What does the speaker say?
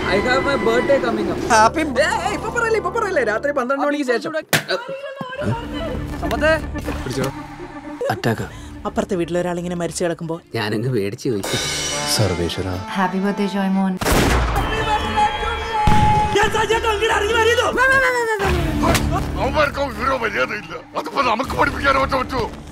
I have my birthday coming up. Happy ഇപ്പൊ പറയല്ലേ രാത്രി 12 മണിക്ക് ശേഷം. അറ്റാക്ക. അപ്പുറത്തെ വീട്ടിലൊരാളിങ്ങനെ മരിച്ചു കിടക്കുമ്പോ ഞാനങ്ങ് പേടിച്ചു പോയി. സർവേശ്വര. Happy birthday Joymon. അവർക്ക് വിവരവും മര്യാദയില്ല. അതിപ്പോ നമുക്ക് പഠിപ്പിക്കാനോ പറ്റുമോ?